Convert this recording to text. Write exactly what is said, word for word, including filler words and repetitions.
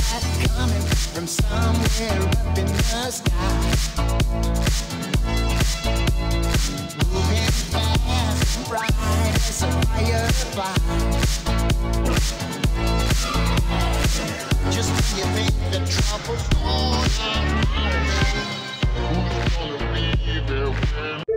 light coming from somewhere up in the sky. Moving fast and bright as a firefly. Just when you think the trouble's gone, who's gonna be there when